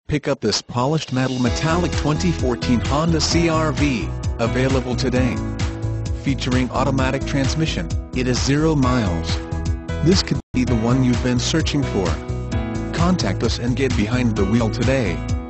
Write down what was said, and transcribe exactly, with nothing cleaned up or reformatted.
Pick up this polished metal metallic twenty fourteen Honda C R V, available today. Featuring automatic transmission, it is zero miles. This could be the one you've been searching for. Contact us and get behind the wheel today.